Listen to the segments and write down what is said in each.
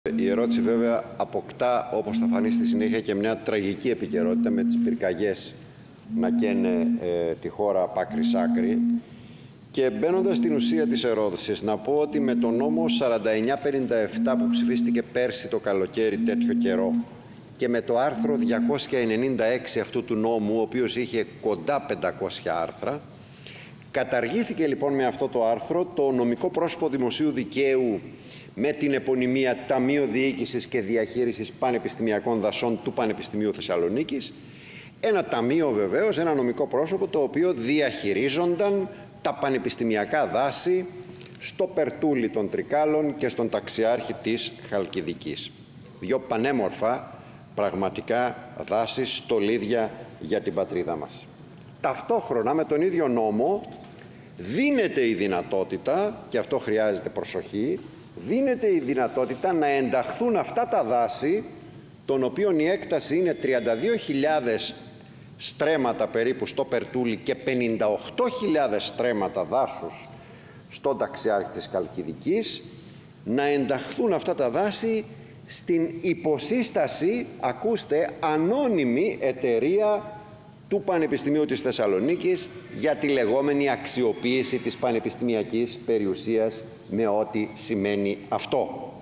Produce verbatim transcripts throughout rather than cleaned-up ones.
Η ερώτηση βέβαια αποκτά, όπως θα φανεί στη συνέχεια, και μια τραγική επικαιρότητα με τις πυρκαγιές να καίνε ε, τη χώρα από άκρη σ' άκρη. Και μπαίνοντας στην ουσία της ερώτησης, να πω ότι με τον νόμο σαράντα εννιά πενήντα επτά που ψηφίστηκε πέρσι το καλοκαίρι τέτοιο καιρό και με το άρθρο διακόσια ενενήντα έξι αυτού του νόμου, ο οποίος είχε κοντά πεντακόσια άρθρα, καταργήθηκε λοιπόν με αυτό το άρθρο το νομικό πρόσωπο δημοσίου δικαίου με την επωνυμία Ταμείο Διοίκησης και Διαχείρισης Πανεπιστημιακών Δασών του Πανεπιστημίου Θεσσαλονίκης. Ένα ταμείο βεβαίως, ένα νομικό πρόσωπο το οποίο διαχειρίζονταν τα πανεπιστημιακά δάση στο Περτούλι των Τρικάλων και στον Ταξιάρχη της Χαλκιδικής. Δύο πανέμορφα πραγματικά δάση, στολίδια για την πατρίδα μας. Ταυτόχρονα με τον ίδιο νόμο δίνεται η δυνατότητα, και αυτό χρειάζεται προσοχή, δίνεται η δυνατότητα να ενταχθούν αυτά τα δάση, των οποίων η έκταση είναι τριάντα δύο χιλιάδες στρέμματα περίπου στο Περτούλι και πενήντα οκτώ χιλιάδες στρέμματα δάσους στον Ταξιάρχη της Χαλκιδικής, να ενταχθούν αυτά τα δάση στην υποσύσταση, ακούστε, ανώνυμη εταιρεία του Πανεπιστημίου της Θεσσαλονίκης για τη λεγόμενη αξιοποίηση της πανεπιστημιακής περιουσίας, με ό,τι σημαίνει αυτό.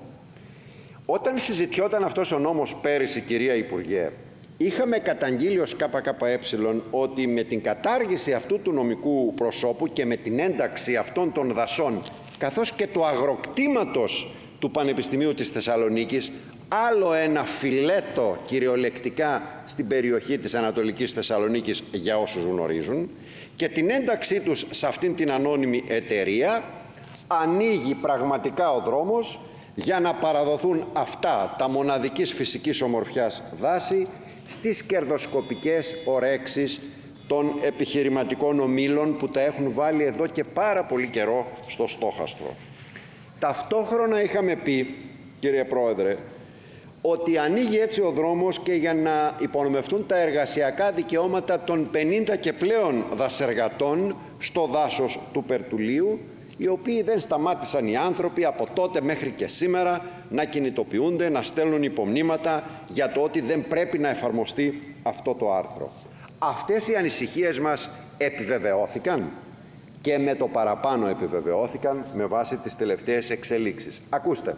Όταν συζητιόταν αυτός ο νόμος πέρυσι, κυρία Υπουργέ, είχαμε καταγγείλει ως ΚΚΕ ότι με την κατάργηση αυτού του νομικού προσώπου και με την ένταξη αυτών των δασών, καθώς και του αγροκτήματος του Πανεπιστημίου της Θεσσαλονίκης, άλλο ένα φιλέτο κυριολεκτικά στην περιοχή της Ανατολικής Θεσσαλονίκης για όσους γνωρίζουν, και την ένταξή τους σε αυτήν την ανώνυμη εταιρεία, ανοίγει πραγματικά ο δρόμος για να παραδοθούν αυτά τα μοναδικής φυσικής ομορφιάς δάση στις κερδοσκοπικές ορέξεις των επιχειρηματικών ομίλων που τα έχουν βάλει εδώ και πάρα πολύ καιρό στο στόχαστρο. Ταυτόχρονα είχαμε πει, κύριε Πρόεδρε, ότι ανοίγει έτσι ο δρόμος και για να υπονομευτούν τα εργασιακά δικαιώματα των πενήντα και πλέον δασεργατών στο δάσος του Περτουλίου, οι οποίοι δεν σταμάτησαν οι άνθρωποι από τότε μέχρι και σήμερα να κινητοποιούνται, να στέλνουν υπομνήματα για το ότι δεν πρέπει να εφαρμοστεί αυτό το άρθρο. Αυτές οι ανησυχίες μας επιβεβαιώθηκαν και με το παραπάνω επιβεβαιώθηκαν με βάση τις τελευταίες εξελίξεις. Ακούστε,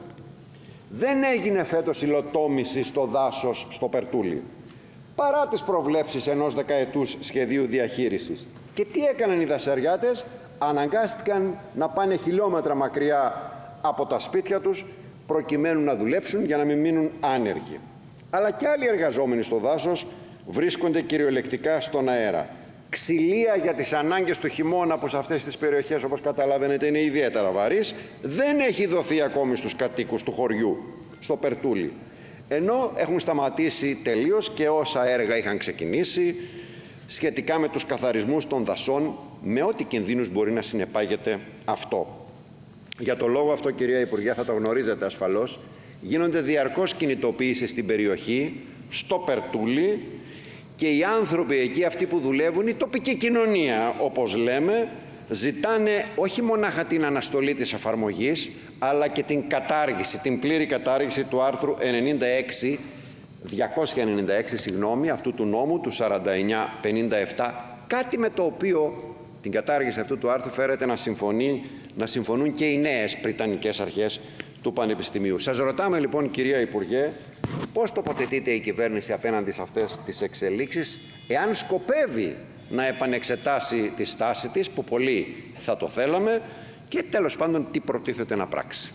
δεν έγινε φέτος υλοτόμηση στο δάσος στο Περτούλι, παρά τις προβλέψεις ενός δεκαετούς σχεδίου διαχείρισης. Και τι έκαναν οι δασεργάτες? Αναγκάστηκαν να πάνε χιλιόμετρα μακριά από τα σπίτια τους προκειμένου να δουλέψουν για να μην μείνουν άνεργοι. Αλλά και άλλοι εργαζόμενοι στο δάσος βρίσκονται κυριολεκτικά στον αέρα. Ξυλία για τις ανάγκες του χειμώνα, που σε αυτές τις περιοχές, όπως καταλαβαίνετε, είναι ιδιαίτερα βαρύς, δεν έχει δοθεί ακόμη στους κατοίκους του χωριού, στο Περτούλι. Ενώ έχουν σταματήσει τελείως και όσα έργα είχαν ξεκινήσει σχετικά με τους καθαρισμούς των δασών, με ό,τι κινδύνους μπορεί να συνεπάγεται αυτό. Για το λόγο αυτό, κυρία Υπουργέ, θα το γνωρίζετε ασφαλώς, γίνονται διαρκώς κινητοποιήσεις στην περιοχή, στο Περτούλι, και οι άνθρωποι εκεί, αυτοί που δουλεύουν, η τοπική κοινωνία, όπως λέμε, ζητάνε όχι μονάχα την αναστολή της εφαρμογής, αλλά και την κατάργηση, την πλήρη κατάργηση του άρθρου ενενήντα έξι, διακόσια ενενήντα έξι, συγγνώμη, αυτού του νόμου, του σαράντα εννιά πενήντα επτά, κάτι με το οποίο την κατάργηση αυτού του άρθρου φέρεται να, συμφωνεί, να συμφωνούν και οι νέες πριτανικές αρχές του Πανεπιστημίου. Σας ρωτάμε λοιπόν, κυρία Υπουργέ, πώς τοποθετείται η κυβέρνηση απέναντι σε αυτές τις εξελίξεις, εάν σκοπεύει να επανεξετάσει τη στάση της, που πολύ θα το θέλαμε, και τέλος πάντων τι προτίθεται να πράξει.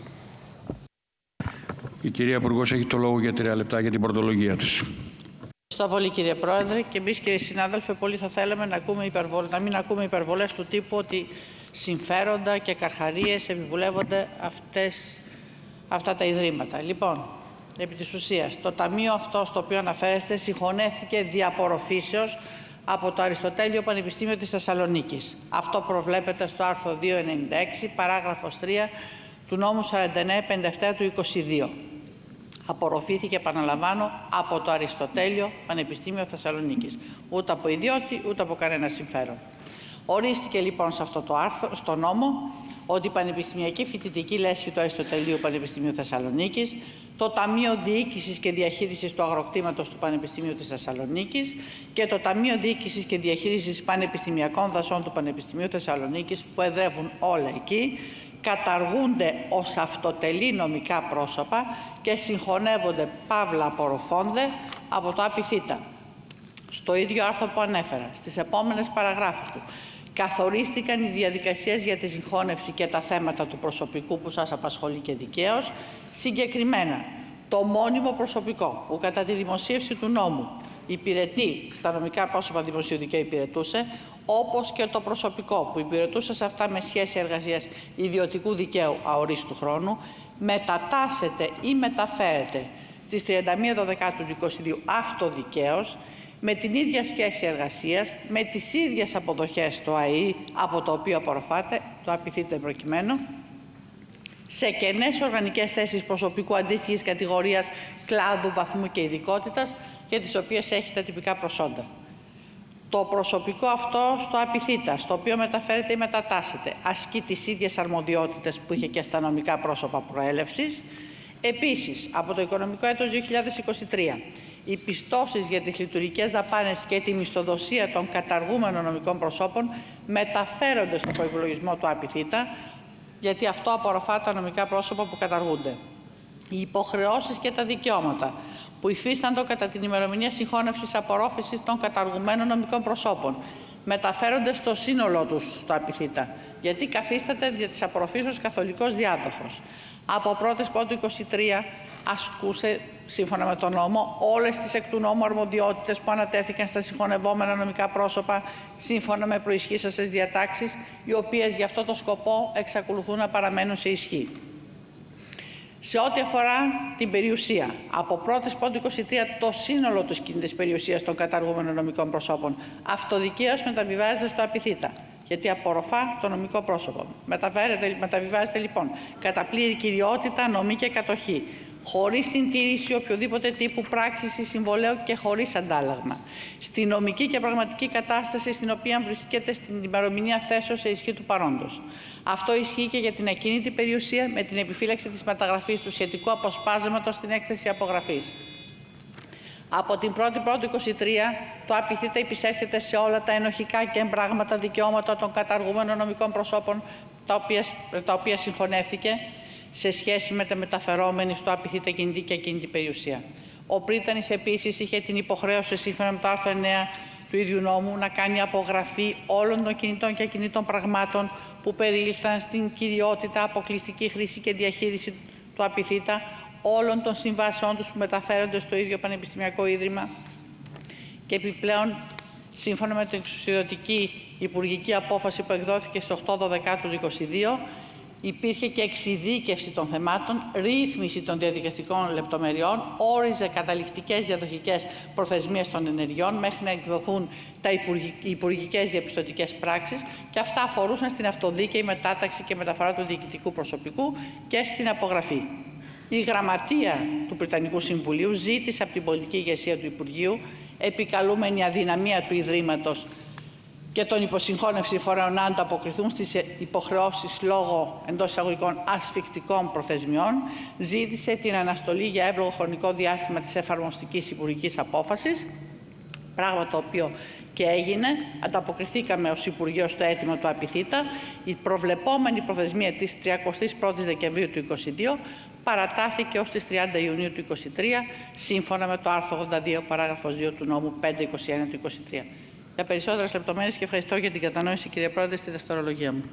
Η κυρία Υπουργός έχει το λόγο για τρία λεπτά για την πρωτολογία της. Ευχαριστώ πολύ, κύριε Πρόεδρε, και εμείς, κύριοι συνάδελφοι, πολύ θα θέλαμε να, ακούμε υπερβολ... να μην ακούμε υπερβολές του τύπου ότι συμφέροντα και καρχαρίες επιβουλεύονται αυτές, αυτά τα ιδρύματα. Λοιπόν, επί της ουσίας, το ταμείο αυτό στο οποίο αναφέρεστε συγχωνεύτηκε δι' απορροφήσεως από το Αριστοτέλειο Πανεπιστήμιο της Θεσσαλονίκης. Αυτό προβλέπεται στο άρθρο διακόσια ενενήντα έξι, παράγραφος τρία του νόμου σαράντα εννέα πενήντα επτά του είκοσι δύο. Απορροφήθηκε, επαναλαμβάνω, από το Αριστοτέλειο Πανεπιστήμιο Θεσσαλονίκης. Ούτε από ιδιώτη, ούτε από κανένα συμφέρον. Ορίστηκε λοιπόν σε αυτό το άρθρο, στο νόμο, ότι η Πανεπιστημιακή Φοιτητική Λέσχη του Αριστοτελείου Πανεπιστημίου Θεσσαλονίκης, το Ταμείο Διοίκησης και Διαχείρισης του Αγροκτήματος του Πανεπιστημίου της Θεσσαλονίκης και το Ταμείο Διοίκησης και Διαχείρισης Πανεπιστημιακών Δασών του Πανεπιστημίου Θεσσαλονίκης, που εδρεύουν όλα εκεί, καταργούνται ως αυτοτελή νομικά πρόσωπα και συγχωνεύονται, παύλα απορροφώνται, από το ΑΠΙΘ. Στο ίδιο άρθρο που ανέφερα, στις επόμενες παραγράφους του, καθορίστηκαν οι διαδικασίες για τη συγχώνευση και τα θέματα του προσωπικού που σας απασχολεί και δικαίως. Συγκεκριμένα, το μόνιμο προσωπικό που κατά τη δημοσίευση του νόμου υπηρετεί στα νομικά πρόσωπα δημοσίου δικαίου υπηρετούσε, όπως και το προσωπικό που υπηρετούσε σε αυτά με σχέση εργασίας ιδιωτικού δικαίου αορίστου χρόνου, μετατάσσεται ή μεταφέρεται στις τριάντα μία Δωδεκάτου του είκοσι δύο αυτοδικαίως, με την ίδια σχέση εργασίας, με τις ίδιες αποδοχές στο ΑΕΗ από το οποίο απορροφάται, το ΑΠΙΘ προκειμένου, σε κενές οργανικές θέσεις προσωπικού αντίστοιχης κατηγορίας, κλάδου, βαθμού και ειδικότητας, για τις οποίες έχει τα τυπικά προσόντα. Το προσωπικό αυτό στο ΑΠΙΘ, στο οποίο μεταφέρεται ή μετατάσσεται, ασκεί τις ίδιες αρμοδιότητες που είχε και στα νομικά πρόσωπα προέλευσης. Επίσης, από το οικονομικό έτος δύο χιλιάδες είκοσι τρία, οι πιστώσεις για τις λειτουργικές δαπάνες και τη μισθοδοσία των καταργούμενων νομικών προσώπων μεταφέρονται στον προϋπολογισμό του ΑΠΙΘ, γιατί αυτό απορροφά τα νομικά πρόσωπα που καταργούνται. Οι υποχρεώσεις και τα δικαιώματα που υφίσταντο κατά την ημερομηνία συγχώνευσης απορρόφησης των καταργουμένων νομικών προσώπων μεταφέρονται στο σύνολό τους στο ΑΠΙΘ, γιατί καθίσταται δια της απορροφήσεως καθολικός διάδοχος. Από πρώτη Πρώτου είκοσι τρία ασκούσε, σύμφωνα με τον νόμο, όλες τις εκ του νόμου αρμοδιότητες που ανατέθηκαν στα συγχωνευόμενα νομικά πρόσωπα, σύμφωνα με προισχύσασες διατάξεις, οι οποίες για αυτό το σκοπό εξακολουθούν να παραμένουν σε ισχύ. Σε ό,τι αφορά την περιουσία, από πρώτη Πρώτου είκοσι τρία το σύνολο της κίνητης περιουσίας των καταργούμενων νομικών προσώπων αυτοδικαίως μεταβιβάζεται στο ΑΠΙΘ, γιατί απορροφά το νομικό πρόσωπο. Μεταβιβάζεται λοιπόν κατά πλήρη κυριότητα, νομή και κατοχή, χωρίς την τήρηση οποιοδήποτε τύπου πράξης ή συμβολέου και χωρίς αντάλλαγμα, στη νομική και πραγματική κατάσταση στην οποία βρίσκεται στην ημερομηνία θέσεως σε ισχύ του παρόντος. Αυτό ισχύει και για την ακίνητη περιουσία, με την επιφύλαξη της μεταγραφής του σχετικού αποσπάσματος στην έκθεση απογραφής. Από την πρώτη Πρώτου είκοσι τρία το ΑΠΙΘ υπησέρχεται σε όλα τα ενοχικά και εμπράγματα δικαιώματα των καταργούμενων νομικών προσώπων, τα οποία, τα οποία συγχωνεύθηκε σε σχέση με τα μεταφερόμενη στο ΑΠΙΘ κινητή και ακίνητη περιουσία. Ο πρίτανης επίσης είχε την υποχρέωση, σύμφωνα με το άρθρο εννέα του ίδιου νόμου, να κάνει απογραφή όλων των κινητών και ακινήτων πραγμάτων που περιήλθαν στην κυριότητα, αποκλειστική χρήση και διαχείριση του ΑΠΙΘ, όλων των συμβάσεών τους που μεταφέρονται στο ίδιο Πανεπιστημιακό Ίδρυμα, και επιπλέον, σύμφωνα με την εξουσιοδοτική υπουργική απόφαση που εκδόθηκε στις οκτώ Δωδεκάτου του είκοσι δύο, υπήρχε και εξειδίκευση των θεμάτων, ρύθμιση των διαδικαστικών λεπτομεριών, όριζε καταληκτικές διαδοχικές προθεσμίες των ενεργειών μέχρι να εκδοθούν τα υπουργικές διαπιστωτικές πράξεις, και αυτά αφορούσαν στην αυτοδίκαιη μετάταξη και μεταφορά του διοικητικού προσωπικού και στην απογραφή. Η Γραμματεία του Πριτανικού Συμβουλίου ζήτησε από την πολιτική ηγεσία του Υπουργείου, επικαλούμενη αδυναμία του Ιδρύματος και των υποσυγχώνευση φορέων, να ανταποκριθούν στις υποχρεώσεις λόγω εντός εισαγωγικών ασφικτικών προθεσμιών, ζήτησε την αναστολή για εύλογο χρονικό διάστημα της εφαρμοστικής υπουργικής απόφασης, πράγμα το οποίο και έγινε. Ανταποκριθήκαμε ως Υπουργείο στο αίτημα του ΑΠΙΘ. Η προβλεπόμενη προθεσμία της τριαντά πρώτη Δεκεμβρίου του είκοσι δύο παρατάθηκε ως τις τριάντα Ιουνίου του είκοσι τρία, σύμφωνα με το άρθρο ογδόντα δύο παράγραφος δύο του νόμου πεντακόσια είκοσι ένα του είκοσι τρία. Για περισσότερες λεπτομέρειες, και ευχαριστώ για την κατανόηση, κύριε Πρόεδρε, στη δευτερολογία μου.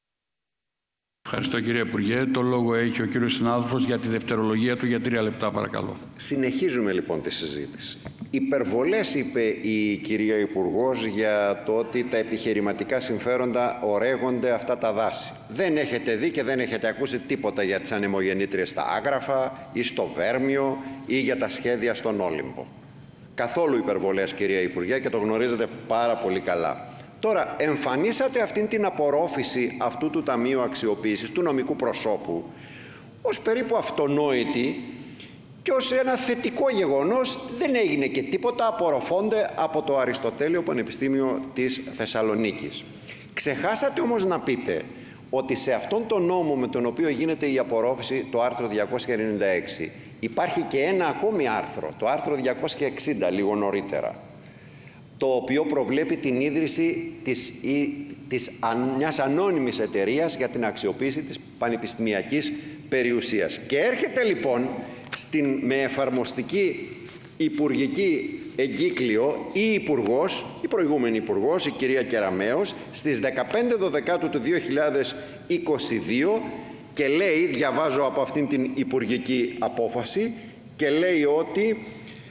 Ευχαριστώ, κύριε Υπουργέ. Το λόγο έχει ο κύριος συνάδελφος για τη δευτερολογία του για τρία λεπτά, παρακαλώ. Συνεχίζουμε λοιπόν τη συζήτηση. Υπερβολές, είπε η κυρία Υπουργός, για το ότι τα επιχειρηματικά συμφέροντα ορέγονται αυτά τα δάση. Δεν έχετε δει και δεν έχετε ακούσει τίποτα για τις ανεμογεννήτριες στα Άγραφα ή στο Βέρμιο ή για τα σχέδια στον Όλυμπο. Καθόλου υπερβολές, κυρία Υπουργέ, και το γνωρίζετε πάρα πολύ καλά. Τώρα, εμφανίσατε αυτήν την απορρόφηση αυτού του Ταμείου Αξιοποίησης του νομικού προσώπου ως περίπου αυτονόητη και ως ένα θετικό γεγονός. Δεν έγινε και τίποτα, απορροφώνται από το Αριστοτέλειο Πανεπιστήμιο της Θεσσαλονίκης. Ξεχάσατε όμως να πείτε ότι σε αυτόν τον νόμο με τον οποίο γίνεται η απορρόφηση, το άρθρο διακόσια ενενήντα έξι, υπάρχει και ένα ακόμη άρθρο, το άρθρο διακόσια εξήντα, λίγο νωρίτερα, το οποίο προβλέπει την ίδρυση της, ή, της, μιας ανώνυμης εταιρείας για την αξιοποίηση της πανεπιστημιακής περιουσίας. Και έρχεται λοιπόν στην, με εφαρμοστική υπουργική εγκύκλιο η υπουργός, η προηγούμενη υπουργός, η κυρία Κεραμέως, στις δεκαπέντε Δεκεμβρίου του δύο χιλιάδες είκοσι δύο και λέει, διαβάζω από αυτήν την υπουργική απόφαση, και λέει ότι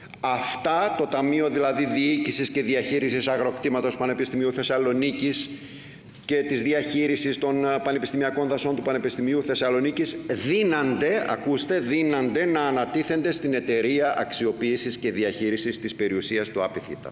αυτά, το Ταμείο δηλαδή Διοίκησης και Διαχείρισης Αγροκτήματος Πανεπιστημίου Θεσσαλονίκης και της διαχείρισης των πανεπιστημιακών δασών του Πανεπιστημίου Θεσσαλονίκης, δίνανται, ακούστε, δίνανται να ανατίθενται στην εταιρεία αξιοποίησης και διαχείρισης της περιουσίας του ΑΠΙΘΙΤΑ.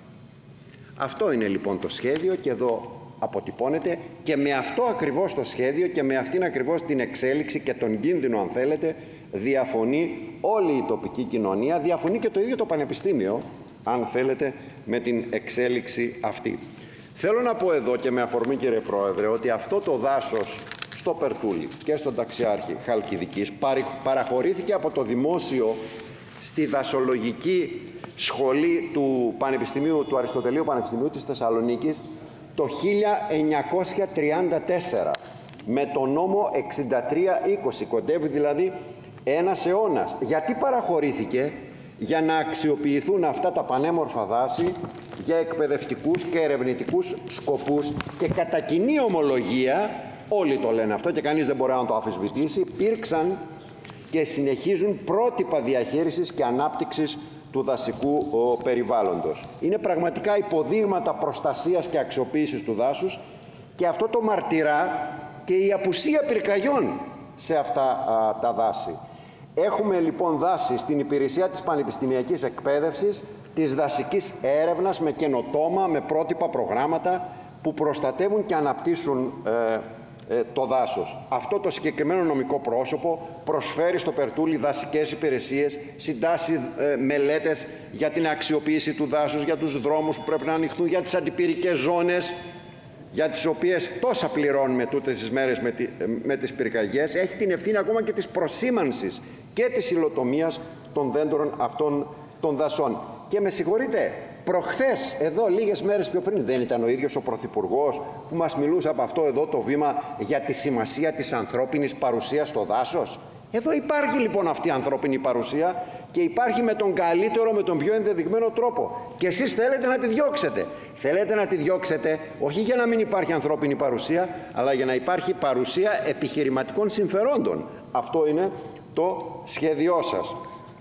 Αυτό είναι λοιπόν το σχέδιο και εδώ αποτυπώνεται, και με αυτό ακριβώς το σχέδιο και με αυτήν ακριβώς την εξέλιξη και τον κίνδυνο, αν θέλετε, διαφωνεί όλη η τοπική κοινωνία, διαφωνεί και το ίδιο το Πανεπιστήμιο, αν θέλετε, με την εξέλιξη αυτή. Θέλω να πω εδώ και με αφορμή, κύριε Πρόεδρε, ότι αυτό το δάσος στο Περτούλι και στον Ταξιάρχη Χαλκιδικής παραχωρήθηκε από το Δημόσιο στη δασολογική σχολή του Πανεπιστημίου, του Αριστοτελείου Πανεπιστημίου της Θεσσαλονίκης το χίλια εννιακόσια τριάντα τέσσερα με το νόμο εξήντα τρία είκοσι, κοντεύει δηλαδή ένας αιώνας. Γιατί παραχωρήθηκε? Για να αξιοποιηθούν αυτά τα πανέμορφα δάση για εκπαιδευτικούς και ερευνητικούς σκοπούς, και κατά κοινή ομολογία, όλοι το λένε αυτό και κανείς δεν μπορεί να το αμφισβητήσει, υπήρξαν και συνεχίζουν πρότυπα διαχείρισης και ανάπτυξης του δασικού ο, περιβάλλοντος. Είναι πραγματικά υποδείγματα προστασίας και αξιοποίησης του δάσους, και αυτό το μαρτυρά και η απουσία πυρκαγιών σε αυτά α, τα δάση. Έχουμε λοιπόν δάση στην υπηρεσία της πανεπιστημιακής εκπαίδευσης, της δασικής έρευνας, με καινοτόμα, με πρότυπα προγράμματα που προστατεύουν και αναπτύσσουν ε, ε, το δάσος. Αυτό το συγκεκριμένο νομικό πρόσωπο προσφέρει στο Περτούλι δασικές υπηρεσίες, συντάσσει ε, μελέτες για την αξιοποίηση του δάσους, για τους δρόμους που πρέπει να ανοιχθούν, για τις αντιπυρικές ζώνες, για τις οποίες τόσα πληρώνουμε τούτες τις μέρες με, τη, με τις πυρκαγιές. Έχει την ευθύνη ακόμα και της προσήμανσης και της υλοτομίας των δέντρων αυτών των δασών. Και με συγχωρείτε, προχθές, εδώ λίγες μέρες πιο πριν, δεν ήταν ο ίδιος ο Πρωθυπουργός που μας μιλούσε από αυτό εδώ το βήμα για τη σημασία της ανθρώπινης παρουσίας στο δάσος? Εδώ υπάρχει λοιπόν αυτή η ανθρώπινη παρουσία, και υπάρχει με τον καλύτερο, με τον πιο ενδεδειγμένο τρόπο. Και εσείς θέλετε να τη διώξετε. Θέλετε να τη διώξετε όχι για να μην υπάρχει ανθρώπινη παρουσία, αλλά για να υπάρχει παρουσία επιχειρηματικών συμφερόντων. Αυτό είναι το σχέδιό σας.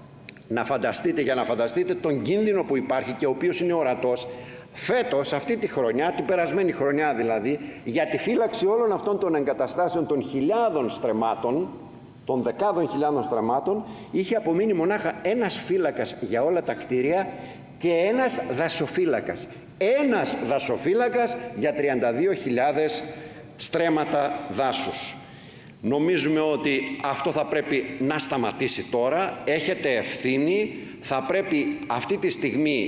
Να φανταστείτε, για να φανταστείτε τον κίνδυνο που υπάρχει και ο οποίος είναι ορατός φέτος, αυτή τη χρονιά, την περασμένη χρονιά δηλαδή, για τη φύλαξη όλων αυτών των εγκαταστάσεων των χιλιάδων στρεμμάτων, των δεκάδων χιλιάδων στραμμάτων, είχε απομείνει μονάχα ένας φύλακας για όλα τα κτίρια και ένας δασοφύλακας. Ένας δασοφύλακας για τριάντα δύο χιλιάδες στρέμματα δάσους. Νομίζουμε ότι αυτό θα πρέπει να σταματήσει τώρα. Έχετε ευθύνη. Θα πρέπει αυτή τη στιγμή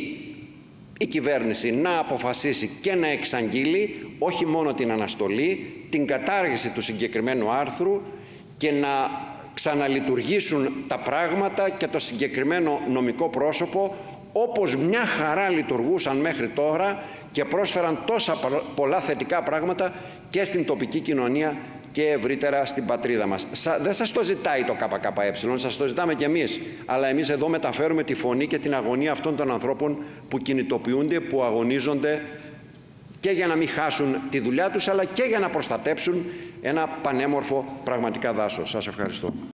η κυβέρνηση να αποφασίσει και να εξαγγείλει όχι μόνο την αναστολή, την κατάργηση του συγκεκριμένου άρθρου, και να ξαναλειτουργήσουν τα πράγματα και το συγκεκριμένο νομικό πρόσωπο όπως μια χαρά λειτουργούσαν μέχρι τώρα και πρόσφεραν τόσα πολλά θετικά πράγματα και στην τοπική κοινωνία και ευρύτερα στην πατρίδα μας. Δεν σας το ζητάει το ΚΚΕ, σας το ζητάμε κι εμείς. Αλλά εμείς εδώ μεταφέρουμε τη φωνή και την αγωνία αυτών των ανθρώπων που κινητοποιούνται, που αγωνίζονται και για να μην χάσουν τη δουλειά τους, αλλά και για να προστατέψουν ένα πανέμορφο πραγματικά δάσος. Σας ευχαριστώ.